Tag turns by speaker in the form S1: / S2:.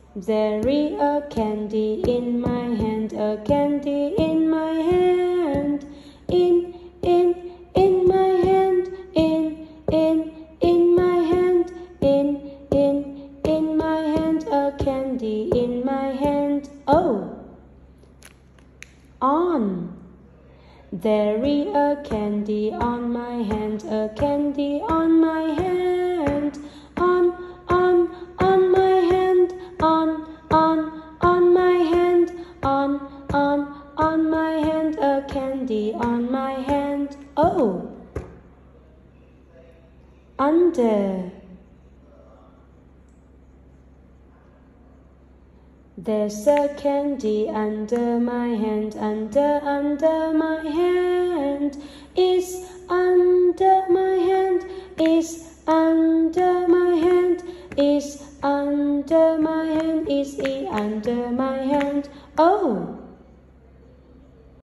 S1: There is a candy in my hand, a candy in my hand. In my hand, in my hand, in my hand, a candy in my hand. Oh! On! There is a candy on my hand, a candy on my hand. On my hand, on my hand, on my hand, a candy on my hand. Oh! Under. There's a candy under my hand, under my hand. It's under my hand, it's under my hand, it's under my hand, it's under my hand. Oh!